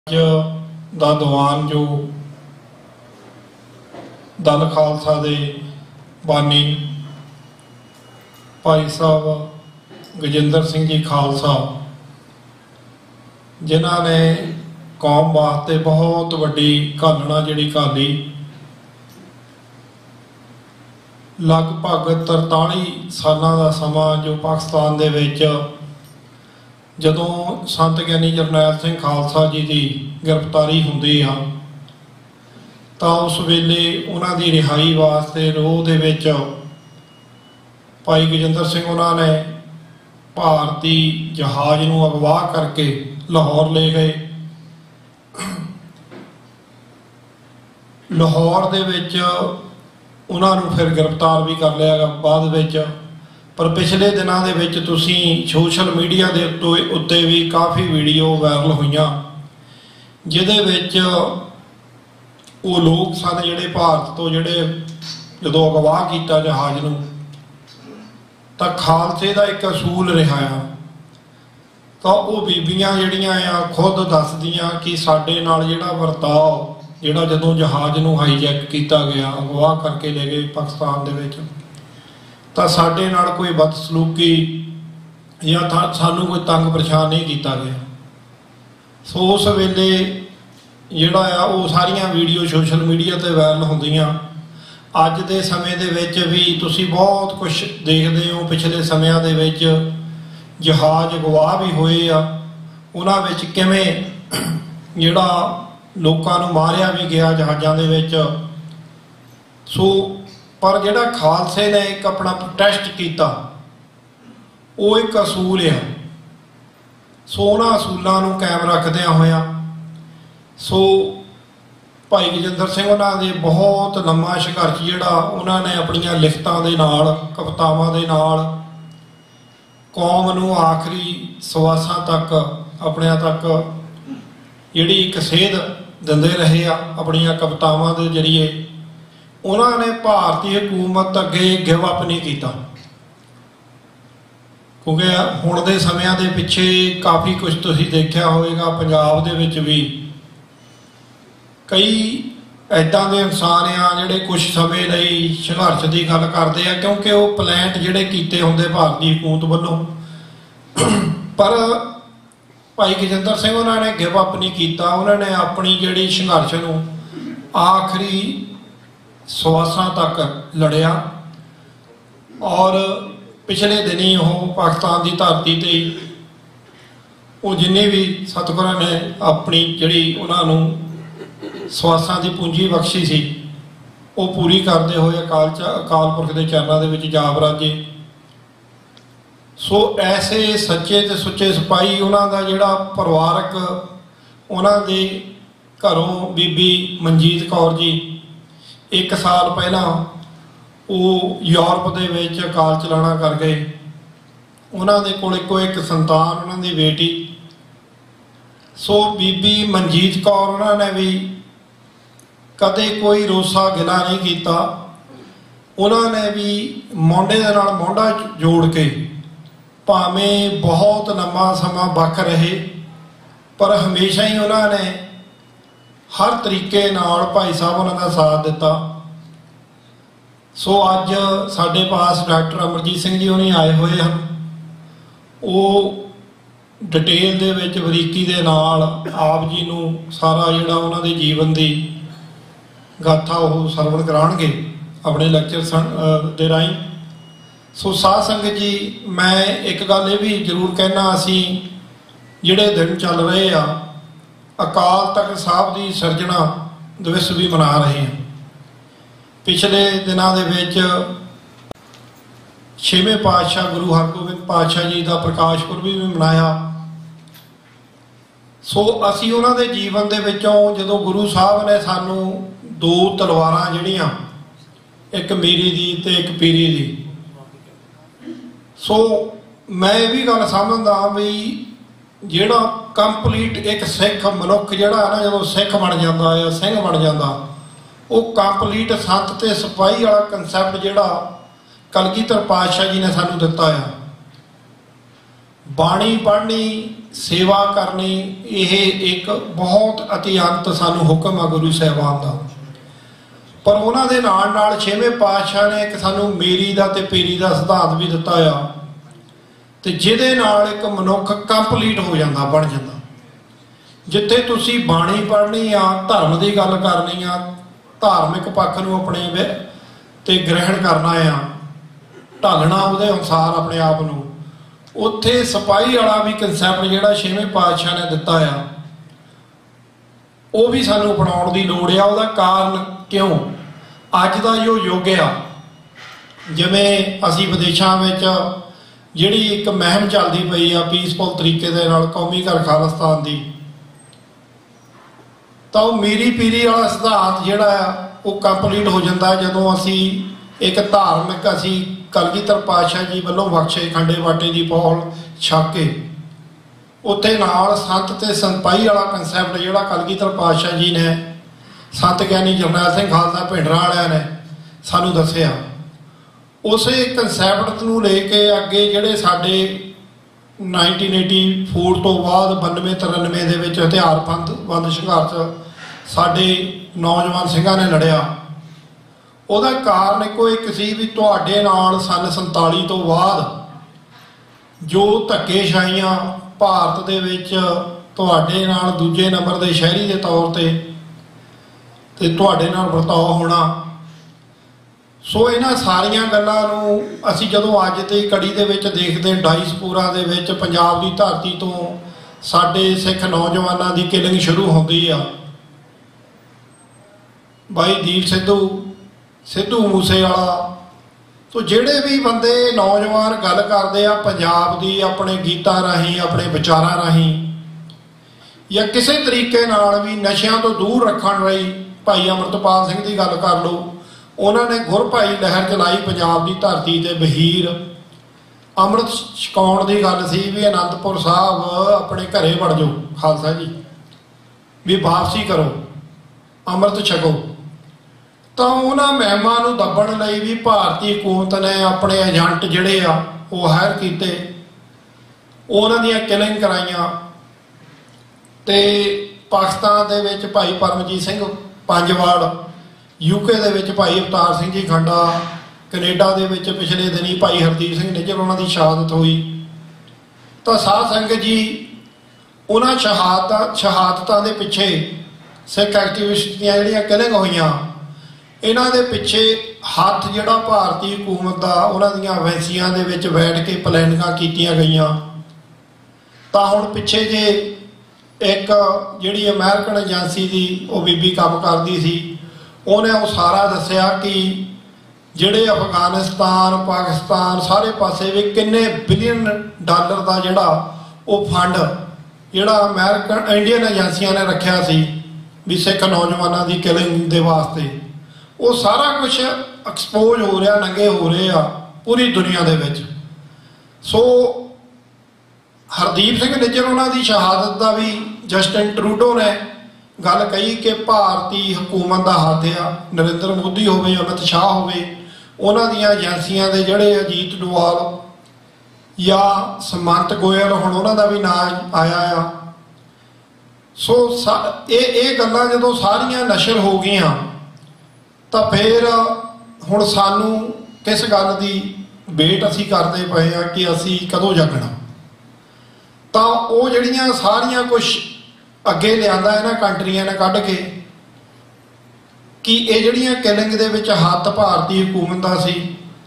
ਦਾ ਦੀਵਾਨ जो दल खालसा दे बानी भाई साहब गजिंदर सिंह जी खालसा जिन्हों ने कौम वास्ते बहुत वड्डी घालना जिहड़ी घाली लगभग 43 सालों का समा जो पाकिस्तान दे विच जदों संत ज्ञानी जरनैल सिंह खालसा जी की गिरफ्तारी हुंदी आ तो उस वेले उन्हां दी रिहाई वास्ते रोह दे विच भाई गजिंदर सिंह उन्होंने भारती जहाज़ नूं अगवा करके लाहौर ले गए। लाहौर दे विच उन्हां नूं फिर गिरफ्तार भी कर लिया बाद विच। पर पिछले दिनों दे विच तुसीं सोशल मीडिया के उत्ते भी काफ़ी वीडियो वायरल हुई जिहदे विच वो लोग सन जिहड़े भारत तो जिहड़े जदों अगवा किया जहाज़ नूं तां खालसे का एक असूल रहा आ तो वो बीबियां जिहड़ियां आ खुद दसदियां कि साडे नाल जिहड़ा वरताव जिहड़ा जदों जहाज़ नूं हाईजैक किया गया अगवा करके ले गए पाकिस्तान दे विच तो साडे नाल कोई बदसलूकी या सानू कोई तंग परेशान नहीं किया गया। सो उस वेले जिहड़ा आ वो सारियां वीडियो सोशल मीडिया ते वायरल होंदियां। अज दे समय दे विच भी तुसीं बहुत कुछ देखदे हो। पिछले समयां दे विच जहाज़ अगवा भी होए आ उन्हां विच किवें जिहड़ा लोकां नूं मारिया भी गया जहाज़ां दे विच। सो पर जिहड़ा खालसे ने एक अपना प्रोटेस्ट किया वो एक असूल है। सो उन्हां असूलों नूं कायम रखदिआं होइआं सो भाई गजिंदर सिंह उन्होंने बहुत लंबा संघर्ष जिहड़ा उन्होंने अपनियां लिखतां दे नाल कवितावां दे नाल कौम नूं आखिरी सवासां तक अपने तक जिहड़ी एक सेध दिंदे रहे आ अपनियां कवितावां दे जरिए। उन्होंने भारतीय हुकूमत अगे गिव अप नहीं किया क्योंकि हुण दे समयां दे पिछे काफ़ी कुछ तुसीं देखिया होएगा। पंजाब दे विच भी कई ऐदां दे इंसान आ जिहड़े कुछ समय लई संघर्ष की गल करते हैं क्योंकि वो प्लांट जिहड़े कीते हुंदे भारतीय हुकूमत वल्लों। पर भाई गजिंदर सिंह उन्होंने गिव अप नहीं किया। उन्होंने अपनी जिहड़ी संघर्ष नूं आखिरी सवासां तक लड़िया और पिछले दिनी वो पाकिस्तान की धरती ते वो जिन्ने भी सतगुरां ने अपनी जिहड़ी उन्होंने सवासां की पूंजी बख्शी सी वो पूरी करते हुए अकाल पुरख के चरणों के विच जा बराजे। सो ऐसे सच्चे ते सुच्चे सिपाही उन्होंने जिहड़ा परिवारक उन्होंने घरों बीबी मनजीत कौर जी 1 साल पहला वो यूरोप के विच अकाल चलाना कर गए। उन्होंने कोल इक्को एक संतान उन्होंने बेटी। सो बीबी मनजीत कौर उन्होंने भी कदे कोई रोसा गिला नहीं किया। उन्होंने भी मोढे दे नाल मोढा जोड़ के भावें बहुत लंबा समा बख रहे पर हमेशा ही उन्होंने हर तरीके नाल भाई साहब उन्होंने साथ दिता। सो अज साडे पास डॉक्टर अमरजीत सिंह जी उन्हें आए हुए हैं। वो डिटेल दे विच बरीकी दे नाल आप जी नूं सारा जिहड़ा उन्हां दे जीवन की गाथा वो सरवण कराणगे अपने लैक्चर दे राहीं। सो साध संगत जी मैं एक गल ये भी जरूर कहना असीं जिहड़े दिन चल रहे आ अकाल तख्त साहब की सिरजना दिवस भी मना रहे हैं। पिछले दिनों के विच 6वें पातशाह गुरु हरगोबिंद पातशाह जी का प्रकाश पुरब भी मनाया। सो असी उन्होंने जीवन के विचों जदों गुरु साहब ने सानू 2 तलवारां जिहड़ियां एक मीरी दी ते एक पीरी दी। सो मैं ये भी गल समझदा भी जिहड़ा कंपलीट एक सिख मनुख जिहड़ा है ना जदों सिख बन जाता है सिंह बन जाता वो कंपलीट संत ते सिपाही वाला कंसैप्ट जिहड़ा कलगीधर पातशाह जी ने सानू दिता है ਬਾਣੀ ਪੜ੍ਹਨੀ, ਸੇਵਾ ਕਰਨੀ, ਇਹ ਇੱਕ ਬਹੁਤ ਅਤਿਅੰਤ ਸਾਨੂੰ ਹੁਕਮ ਆ ਗੁਰੂ ਸਾਹਿਬਾਨ ਦਾ। ਪਰ ਉਹਨਾਂ ਦੇ ਨਾਲ ਨਾਲ ਛੇਵੇਂ ਪਾਤਸ਼ਾਹ ਨੇ ਇੱਕ ਸਾਨੂੰ ਮੇਰੀ ਦਾ ਤੇ ਪੀਰੀ ਦਾ ਸਿਧਾਂਤ ਵੀ ਦਿੱਤਾ ਆ, ਤੇ ਜਿਹਦੇ ਨਾਲ ਇੱਕ ਮਨੁੱਖ ਕੰਪਲੀਟ ਹੋ ਜਾਂਦਾ, ਬਣ ਜਾਂਦਾ। ਜਿੱਥੇ ਤੁਸੀਂ ਬਾਣੀ ਪੜ੍ਹਨੀ ਆ, ਧਰਮ ਦੀ ਗੱਲ ਕਰਨੀ ਆ, ਧਾਰਮਿਕ ਪੱਖ ਨੂੰ ਆਪਣੇ ਤੇ ਗ੍ਰਹਿਣ ਕਰਨਾ ਆ, ਢਾਲਣਾ ਉਹਦੇ ਅਨੁਸਾਰ ਆਪਣੇ ਆਪ ਨੂੰ, ਉੱਥੇ ਸਿਪਾਹੀ ਵਾਲਾ ਵੀ ਕਨਸੈਪਟ ਜਿਹੜਾ ਛੇਵੇਂ ਪਾਤਸ਼ਾਹ ਨੇ ਦਿੱਤਾ ਆ, ਉਹ ਵੀ ਸਾਨੂੰ ਅਪਣਾਉਣ ਦੀ ਲੋੜ ਆ। ਉਹਦਾ ਕਾਰਨ ਕਿਉਂ? ਅੱਜ ਦਾ ਜੋ ਯੁੱਗ ਆ, ਜਿਵੇਂ ਅਸੀਂ ਵਿਦੇਸ਼ਾਂ ਵਿੱਚ ਜਿਹੜੀ ਇੱਕ ਮੁਹਿੰਮ ਚੱਲਦੀ ਪਈ ਆ ਪੀਸਫੁਲ ਤਰੀਕੇ ਦੇ ਨਾਲ, ਕੌਮੀ ਘਰ ਖਾਲਿਸਤਾਨ ਦੀ, ਤਾਂ ਉਹ ਮੇਰੀ ਪੀਰੀ ਵਾਲਾ ਸਿਧਾਂਤ ਜਿਹੜਾ ਆ ਉਹ ਕੰਪਲੀਟ ਹੋ ਜਾਂਦਾ ਜਦੋਂ ਅਸੀਂ ਇੱਕ ਧਾਰਮਿਕ, ਅਸੀਂ ਕਲਗੀਧਰ ਪਾਤਸ਼ਾਹ ਜੀ ਵੱਲੋਂ ਬਖਸ਼ੇ ਖੰਡੇ ਬਾਟੇ ਦੀ ਪੌਲ ਛਕ ਕੇ, ਉੱਥੇ ਨਾਲ ਸੰਤ ਤੇ ਸੰਪਾਈ ਵਾਲਾ ਕਨਸੈਪਟ ਜਿਹੜਾ ਕਲਗੀਧਰ ਪਾਤਸ਼ਾਹ ਜੀ ਨੇ, ਸੰਤ ਗਿਆਨੀ ਜਰਨੈਲ ਸਿੰਘ ਖਾਲਸਾ ਭਿੰਡਰਾਂ ਵਾਲਿਆਂ ਨੇ ਸਾਨੂੰ ਦੱਸਿਆ, ਉਸੇ ਕਨਸੈਪਟ ਨੂੰ ਲੈ ਕੇ ਅੱਗੇ ਜਿਹੜੇ ਸਾਡੇ 1984 ਤੋਂ ਬਾਅਦ 92-93 ਦੇ ਵਿੱਚ ਹਥਿਆਰਬੰਦ ਸੰਘਰਸ਼ ਸਾਡੇ ਨੌਜਵਾਨ ਸਿੰਘਾਂ ਨੇ ਲੜਿਆ, ਉਹਦਾ ਕਾਰਨ ਇੱਕੋ ਇੱਕ ਸੀ ਵੀ ਤੁਹਾਡੇ ਨਾਲ ਸੰਨ 47 ਤੋਂ ਬਾਅਦ ਜੋ ਧੱਕੇਸ਼ਾਹੀਆਂ ਭਾਰਤ ਦੇ ਵਿੱਚ ਤੁਹਾਡੇ ਨਾਲ ਦੂਜੇ ਨੰਬਰ ਦੇ ਸ਼ਹਿਰੀ ਦੇ ਤੌਰ ਤੇ ਤੁਹਾਡੇ ਨਾਲ ਵਰਤਾਓ ਹੋਣਾ। ਸੋ ਇਹਨਾਂ ਸਾਰੀਆਂ ਗੱਲਾਂ ਨੂੰ ਅਸੀਂ ਜਦੋਂ ਅੱਜ ਦੀ ਕੜੀ ਦੇ ਵਿੱਚ ਦੇਖਦੇ, ਡਾਇਸਪੋਰਾ ਦੇ ਵਿੱਚ ਪੰਜਾਬ ਦੀ ਧਰਤੀ ਤੋਂ ਸਾਡੇ ਸਿੱਖ ਨੌਜਵਾਨਾਂ ਦੀ ਕਿਲਿੰਗ ਸ਼ੁਰੂ ਹੁੰਦੀ ਆ, ਬਾਈ ਦੀਪ ਸਿੱਧੂ ਮੂਸੇਵਾਲਾ, ਤੋ ਜਿਹੜੇ ਵੀ ਬੰਦੇ ਨੌਜਵਾਨ ਗੱਲ ਕਰਦੇ ਆ ਪੰਜਾਬ ਦੀ ਆਪਣੇ ਗੀਤਾਂ ਰਾਹੀਂ, ਆਪਣੇ ਵਿਚਾਰਾਂ ਰਾਹੀਂ, ਜਾਂ ਕਿਸੇ ਤਰੀਕੇ ਨਾਲ ਵੀ ਨਸ਼ਿਆਂ ਤੋਂ ਦੂਰ ਰੱਖਣ ਲਈ, ਭਾਈ ਅੰਮ੍ਰਿਤਪਾਲ ਸਿੰਘ ਦੀ ਗੱਲ ਕਰ ਲਓ, ਉਹਨਾਂ ਨੇ ਗੁਰਭਾਈ ਲਹਿਰ ਚਲਾਈ ਪੰਜਾਬ ਦੀ ਧਰਤੀ ਤੇ। ਬਹੀਰ ਅੰਮ੍ਰਿਤ ਛਕਾਉਣ ਦੀ ਗੱਲ ਸੀ ਵੀ ਅਨੰਦਪੁਰ ਸਾਹਿਬ ਆਪਣੇ ਘਰੇ ਵੜ ਜਾਓ ਖਾਲਸਾ ਜੀ, ਵੀ ਵਾਪਸੀ ਕਰੋ, ਅੰਮ੍ਰਿਤ ਛਕੋ। ਤਾਂ ਉਹਨਾਂ ਮਹਿਮਾਂ ਨੂੰ ਦੱਬਣ ਲਈ ਵੀ ਭਾਰਤੀ ਹਕੂਮਤ ਨੇ ਆਪਣੇ ਏਜੰਟ ਜਿਹੜੇ ਆ ਉਹ ਹਾਇਰ ਕੀਤੇ, ਉਹਨਾਂ ਦੀਆਂ ਕਿਲਿੰਗ ਕਰਾਈਆਂ। ਤੇ ਪਾਕਿਸਤਾਨ ਦੇ ਵਿੱਚ ਭਾਈ ਪਰਮਜੀਤ ਸਿੰਘ ਪੰਜਵਾੜ, UK ਦੇ ਵਿੱਚ ਭਾਈ ਅਵਤਾਰ ਸਿੰਘ ਜੀ ਖੰਡਾ, ਕੈਨੇਡਾ ਦੇ ਵਿੱਚ ਪਿਛਲੇ ਦਿਨੀ ਭਾਈ ਹਰਦੀਪ ਸਿੰਘ ਨਿੱਜਰ, ਉਹਨਾਂ ਦੀ ਸ਼ਹਾਦਤ ਹੋਈ। ਤਾਂ ਸਾਧ ਸੰਗਤ ਜੀ, ਉਹਨਾਂ ਸ਼ਹਾਦਤਾਂ ਦੇ ਪਿੱਛੇ ਸਿੱਖ ਐਕਟੀਵਿਸਟ ਦੀਆਂ ਜਿਹੜੀਆਂ ਕਿਲਿੰਗ ਹੋਈਆਂ, ਇਹਨਾਂ ਦੇ ਪਿੱਛੇ ਹੱਥ ਜਿਹੜਾ ਭਾਰਤੀ ਹਕੂਮਤ ਦਾ, ਉਹਨਾਂ ਦੀਆਂ ਏਜੰਸੀਆਂ ਦੇ ਵਿੱਚ ਬੈਠ ਕੇ ਪਲੈਨਿੰਗਾਂ ਕੀਤੀਆਂ ਗਈਆਂ। ਤਾਂ ਹੁਣ ਪਿੱਛੇ ਜੇ ਇੱਕ ਜਿਹੜੀ ਅਮਰੀਕਨ ਏਜੰਸੀ ਦੀ ਉਹ ਬੀਬੀ ਕੰਮ ਕਰਦੀ ਸੀ, ਉਹਨੇ ਉਹ ਸਾਰਾ ਦੱਸਿਆ ਕਿ ਜਿਹੜੇ ਅਫਗਾਨਿਸਤਾਨ, ਪਾਕਿਸਤਾਨ, ਸਾਰੇ ਪਾਸੇ ਵੀ ਕਿੰਨੇ ਬਿਲੀਅਨ ਡਾਲਰ ਦਾ ਜਿਹੜਾ ਉਹ ਫੰਡ ਜਿਹੜਾ ਇੰਡੀਅਨ ਏਜੰਸੀਆਂ ਨੇ ਰੱਖਿਆ ਸੀ ਵੀ ਸਿੱਖ ਨੌਜਵਾਨਾਂ ਦੀ ਕਿਲਿੰਗ ਦੇ ਵਾਸਤੇ, ਉਹ ਸਾਰਾ ਕੁਛ ਐਕਸਪੋਜ਼ ਹੋ ਰਿਹਾ, ਨੰਗੇ ਹੋ ਰਹੇ ਆ ਪੂਰੀ ਦੁਨੀਆ ਦੇ ਵਿੱਚ। ਸੋ ਹਰਦੀਪ ਸਿੰਘ ਨਿੱਜਰ ਉਹਨਾਂ ਦੀ ਸ਼ਹਾਦਤ ਦਾ ਵੀ ਜਸਟਿਨ ਟਰੂਡੋ ਨੇ ਗੱਲ ਕਹੀ ਕਿ ਭਾਰਤੀ ਹਕੂਮਤ ਦਾ ਹੱਥ ਆ, ਨਰਿੰਦਰ ਮੋਦੀ ਹੋਵੇ, ਅਮਿਤ ਸ਼ਾਹ ਹੋਵੇ, ਉਹਨਾਂ ਦੀਆਂ ਏਜੰਸੀਆਂ ਦੇ ਜਿਹੜੇ ਅਜੀਤ ਡੋਵਾਲ ਜਾਂ ਸਮੰਤ ਗੋਇਲ, ਹੁਣ ਉਹਨਾਂ ਦਾ ਵੀ ਨਾਂ ਆਇਆ ਆ। ਸੋ ਇਹ ਗੱਲਾਂ ਜਦੋਂ ਸਾਰੀਆਂ ਨਸ਼ਰ ਹੋ ਗਈਆਂ, ਤਾਂ ਫਿਰ ਹੁਣ ਸਾਨੂੰ ਕਿਸ ਗੱਲ ਦੀ ਵੇਟ ਅਸੀਂ ਕਰਦੇ ਪਏ ਆ ਕਿ ਅਸੀਂ ਕਦੋਂ ਜਾਗਣਾ। ਤਾਂ ਉਹ ਜਿਹੜੀਆਂ ਸਾਰੀਆਂ ਕੁਛ ਅੱਗੇ ਲਿਆਂਦਾ ਇਹਨਾਂ ਕੰਟਰੀਆਂ ਨੇ ਕੱਢ ਕੇ ਕਿ ਇਹ ਜਿਹੜੀਆਂ ਕਿਲਿੰਗ ਦੇ ਵਿੱਚ ਹੱਥ ਭਾਰਤੀ ਹਕੂਮਤ ਦਾ ਸੀ।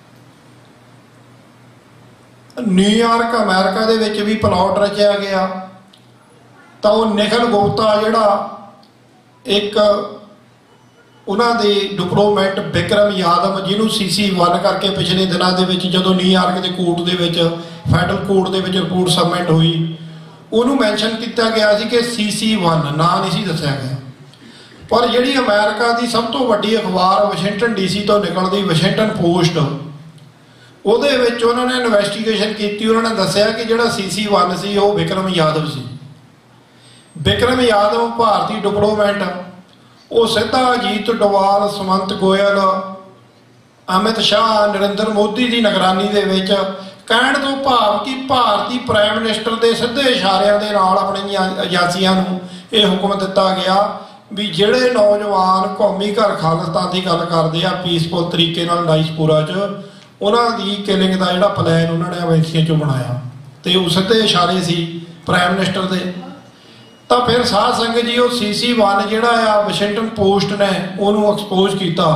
ਨਿਊਯਾਰਕ ਅਮਰੀਕਾ ਦੇ ਵਿੱਚ ਵੀ ਪਲਾਟ ਰਚਿਆ ਗਿਆ। ਤਾਂ ਉਹ ਨਿਖਿਲ ਗੁਪਤਾ ਜਿਹੜਾ ਇੱਕ ਉਹਨਾਂ ਦੇ ਡਿਪਲੋਮੈਟ ਵਿਕਰਮ ਯਾਦਵ, ਜਿਹਨੂੰ CC1 ਕਰਕੇ ਪਿਛਲੇ ਦਿਨਾਂ ਦੇ ਵਿੱਚ ਜਦੋਂ ਨਿਊਯਾਰਕ ਦੇ ਕੋਰਟ ਦੇ ਵਿੱਚ, ਫੈਡਰਲ ਕੋਰਟ ਦੇ ਵਿੱਚ ਰਿਪੋਰਟ ਸਬਮਿਟ ਹੋਈ, ਉਹਨੂੰ ਮੈਂਸ਼ਨ ਕੀਤਾ ਗਿਆ ਸੀ ਕਿ CC1 ਨਾਂ ਨਹੀਂ ਸੀ ਦੱਸਿਆ ਗਿਆ। ਪਰ ਜਿਹੜੀ ਅਮਰੀਕਾ ਦੀ ਸਭ ਤੋਂ ਵੱਡੀ ਅਖਬਾਰ ਵਾਸ਼ਿੰਗਟਨ DC ਤੋਂ ਨਿਕਲਦੀ ਵਾਸ਼ਿੰਗਟਨ ਪੋਸਟ, ਉਹਦੇ ਵਿੱਚ ਉਹਨਾਂ ਨੇ ਇਨਵੈਸਟੀਗੇਸ਼ਨ ਕੀਤੀ। ਉਹਨਾਂ ਨੇ ਦੱਸਿਆ ਕਿ ਜਿਹੜਾ CC1 ਸੀ ਉਹ ਵਿਕਰਮ ਯਾਦਵ ਸੀ। ਵਿਕਰਮ ਯਾਦਵ ਭਾਰਤੀ ਡਿਪਲੋਮੈਟ, ਉਹ ਸਿੱਧਾ ਅਜੀਤ ਡੋਵਾਲ, ਸਮੰਤ ਗੋਇਲ, ਅਮਿਤ ਸ਼ਾਹ, ਨਰਿੰਦਰ ਮੋਦੀ ਦੀ ਨਿਗਰਾਨੀ ਦੇ ਵਿੱਚ ਕਹਿਣ ਤੋਂ ਭਾਵ ਕਿ ਭਾਰਤੀ ਪ੍ਰਾਈਮ ਮਿਨਿਸਟਰ ਦੇ ਸਿੱਧੇ ਇਸ਼ਾਰਿਆਂ ਦੇ ਨਾਲ ਆਪਣੀਆਂ ਏਜੰਸੀਆਂ ਨੂੰ ਇਹ ਹੁਕਮ ਦਿੱਤਾ ਗਿਆ ਵੀ ਜਿਹੜੇ ਨੌਜਵਾਨ ਕੌਮੀ ਘਰ ਖਾਲਿਸਤਾਨ ਦੀ ਗੱਲ ਕਰਦੇ ਆ ਪੀਸਫੁਲ ਤਰੀਕੇ ਨਾਲ ਡਾਇਸਪੋਰਾ 'ਚ, ਉਹਨਾਂ ਦੀ ਕਿਲਿੰਗ ਦਾ ਜਿਹੜਾ ਪਲਾਨ ਉਹਨਾਂ ਨੇ ਏਜੰਸੀਆਂ 'ਚੋਂ ਬਣਾਇਆ ਤੇ ਉਸ ਤੇ ਇਸ਼ਾਰੇ ਸੀ ਪ੍ਰਾਈਮ ਮਿਨਿਸਟਰ ਦੇ। ਤਾਂ ਫਿਰ ਸਾਧ ਸੰਗਤ ਜੀ ਉਹ CC1 ਜਿਹੜਾ ਆ ਵਾਸ਼ਿੰਗਟਨ ਪੋਸਟ ਨੇ ਉਹਨੂੰ ਐਕਸਪੋਜ਼ ਕੀਤਾ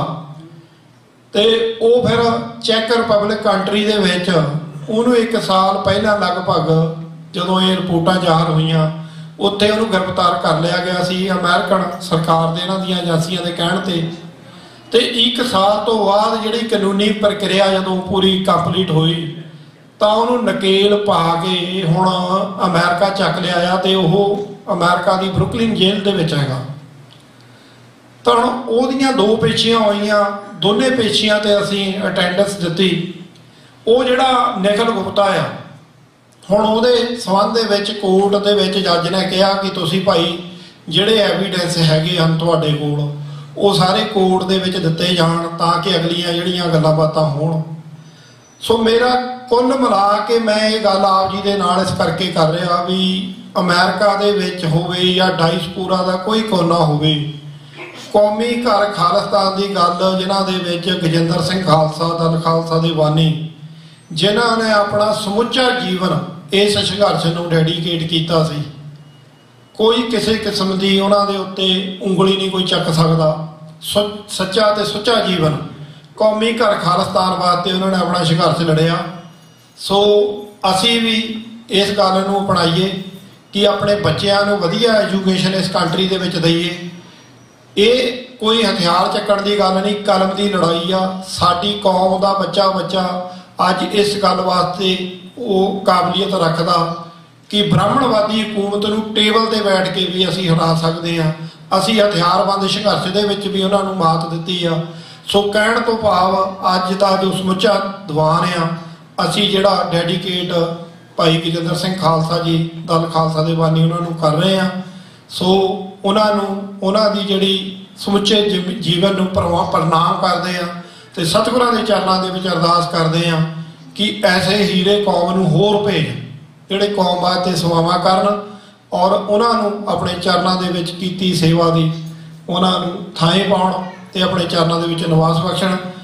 ਤੇ ਉਹ ਫਿਰ ਚੈੱਕ ਰਿਪਬਲਿਕ ਕੰਟਰੀ ਦੇ ਵਿੱਚ ਉਹਨੂੰ 1 ਸਾਲ ਪਹਿਲਾਂ ਲਗਭਗ ਜਦੋਂ ਇਹ ਰਿਪੋਰਟਾਂ ਜ਼ਾਹਰ ਹੋਈਆਂ ਉੱਥੇ ਉਹਨੂੰ ਗ੍ਰਿਫਤਾਰ ਕਰ ਲਿਆ ਗਿਆ ਸੀ ਅਮਰੀਕਨ ਸਰਕਾਰ ਦੇ ਇਹਨਾਂ ਦੀਆਂ ਏਜੰਸੀਆਂ ਦੇ ਕਹਿਣ ਤੇ 1 ਸਾਲ ਤੋਂ ਬਾਅਦ ਜਿਹੜੀ ਕਾਨੂੰਨੀ ਪ੍ਰਕਿਰਿਆ ਜਦੋਂ ਪੂਰੀ ਕੰਪਲੀਟ ਹੋਈ ਤਾਂ ਉਹਨੂੰ ਨਕੇਲ ਪਾ ਕੇ ਹੁਣ ਅਮਰੀਕਾ ਚੱਕ ਲਿਆ ਆ ਤੇ ਉਹ ਅਮਰੀਕਾ ਦੀ ਬਰੁਕਲਿਨ ਜੇਲ੍ਹ ਦੇ ਵਿੱਚ ਹੈਗਾ। ਤਾਂ ਉਹਦੀਆਂ 2 ਪੇਸ਼ੀਆਂ ਹੋਈਆਂ, ਦੋਨੇ ਪੇਸ਼ੀਆਂ ਤੇ ਅਸੀਂ ਅਟੈਂਡੈਂਸ ਦਿੱਤੀ। ਉਹ ਜਿਹੜਾ ਨਿਖਿਲ ਗੁਪਤਾ ਆ ਹੁਣ ਉਹਦੇ ਸੰਬੰਧ ਦੇ ਵਿੱਚ ਕੋਰਟ ਦੇ ਵਿੱਚ ਜੱਜ ਨੇ ਕਿਹਾ ਕਿ ਤੁਸੀਂ ਭਾਈ ਜਿਹੜੇ ਐਵੀਡੈਂਸ ਹੈਗੇ ਹਨ ਤੁਹਾਡੇ ਕੋਲ ਉਹ ਸਾਰੇ ਕੋਰਟ ਦੇ ਵਿੱਚ ਦਿੱਤੇ ਜਾਣ ਤਾਂ ਕਿ ਅਗਲੀਆਂ ਜਿਹੜੀਆਂ ਗੱਲਾਂ ਬਾਤਾਂ ਹੋਣ। ਸੋ ਮੇਰਾ ਕੁੱਲ ਮਿਲਾ ਕੇ ਮੈਂ ਇਹ ਗੱਲ ਆਪ ਜੀ ਦੇ ਨਾਲ ਇਸ ਕਰਕੇ ਕਰ ਰਿਹਾ ਵੀ ਅਮਰੀਕਾ ਦੇ ਵਿੱਚ ਹੋਵੇ ਜਾਂ ਡਾਇਸਪੋਰਾ ਦਾ ਕੋਈ ਕੋਨਾ ਹੋਵੇ, ਕੌਮੀ ਘਰ ਖਾਲਿਸਤਾਨ ਦੀ ਗੱਲ ਜਿਨ੍ਹਾਂ ਦੇ ਵਿੱਚ ਗਜਿੰਦਰ ਸਿੰਘ ਖਾਲਸਾ ਦਲ ਖਾਲਸਾ ਦੇ ਬਾਨੀ ਜਿਨ੍ਹਾਂ ਨੇ ਆਪਣਾ ਸਮੁੱਚਾ ਜੀਵਨ ਇਸ ਸੰਘਰਸ਼ ਨੂੰ ਡੈਡੀਕੇਟ ਕੀਤਾ ਸੀ, ਕੋਈ ਕਿਸੇ ਕਿਸਮ ਦੀ ਉਹਨਾਂ ਦੇ ਉੱਤੇ ਉਂਗਲੀ ਨਹੀਂ ਕੋਈ ਚੱਕ ਸਕਦਾ। ਸੱਚਾ ਤੇ ਸੁੱਚਾ ਜੀਵਨ ਕੌਮੀ ਘਰ ਖਾਲਿਸਤਾਨ ਵਾਸਤੇ ਉਹਨਾਂ ਨੇ ਆਪਣਾ ਸੰਘਰਸ਼ ਲੜਿਆ। ਸੋ ਅਸੀਂ ਵੀ ਇਸ ਗੱਲ ਨੂੰ ਅਪਣਾਈਏ ਕਿ ਆਪਣੇ ਬੱਚਿਆਂ ਨੂੰ ਵਧੀਆ ਐਜੂਕੇਸ਼ਨ ਇਸ ਕੰਟਰੀ ਦੇ ਵਿੱਚ ਦਈਏ। ਇਹ ਕੋਈ ਹਥਿਆਰ ਚੱਕਣ ਦੀ ਗੱਲ ਨਹੀਂ, ਕਲਮ ਦੀ ਲੜਾਈ ਆ। ਸਾਡੀ ਕੌਮ ਦਾ ਬੱਚਾ ਅੱਜ ਇਸ ਗੱਲ ਵਾਸਤੇ ਉਹ ਕਾਬਲੀਅਤ ਰੱਖਦਾ ਕਿ ਬ੍ਰਾਹਮਣਵਾਦੀ ਹਕੂਮਤ ਨੂੰ ਟੇਬਲ ਤੇ ਬੈਠ ਕੇ ਵੀ ਅਸੀਂ ਹਰਾ ਸਕਦੇ ਹਾਂ। ਅਸੀਂ ਹਥਿਆਰਬੰਦ ਸੰਘਰਸ਼ ਦੇ ਵਿੱਚ ਵੀ ਉਹਨਾਂ ਨੂੰ ਮਾਤ ਦਿੱਤੀ ਆ। ਸੋ ਕਹਿਣ ਤੋਂ ਭਾਵ ਅੱਜ ਦਾ ਜੋ ਸਮੁੱਚਾ ਦੀਵਾਨ ਆ ਅਸੀਂ ਜਿਹੜਾ ਡੈਡੀਕੇਟ ਭਾਈ ਗਜਿੰਦਰ ਸਿੰਘ ਖਾਲਸਾ ਜੀ ਦਲ ਖਾਲਸਾ ਦੇ ਬਾਨੀ ਉਹਨਾਂ ਨੂੰ ਕਰ ਰਹੇ ਹਾਂ। ਸੋ ਉਹਨਾਂ ਦੀ ਜਿਹੜੀ ਸਮੁੱਚੇ ਜੀਵਨ ਨੂੰ ਪ੍ਰਣਾਮ ਕਰਦੇ ਹਾਂ ਤੇ ਸਤਿਗੁਰਾਂ ਦੇ ਚਰਨਾਂ ਦੇ ਵਿੱਚ ਅਰਦਾਸ ਕਰਦੇ ਹਾਂ ਕਿ ਐਸੇ ਹੀਰੇ ਕੌਮ ਨੂੰ ਹੋਰ ਭੇਜ ਜਿਹੜੇ ਕੌਮ ਵਾਸਤੇ ਸੇਵਾਵਾਂ ਕਰਨ ਔਰ ਉਹਨਾਂ ਨੂੰ ਆਪਣੇ ਚਰਨਾਂ ਦੇ ਵਿੱਚ ਕੀਤੀ ਸੇਵਾ ਦੀ ਉਹਨਾਂ ਨੂੰ ਥਾਂ ਪਾਉਣ ਤੇ ਆਪਣੇ ਚਰਨਾਂ ਦੇ ਵਿੱਚ ਨਿਵਾਸ ਬਖਸ਼ਣ।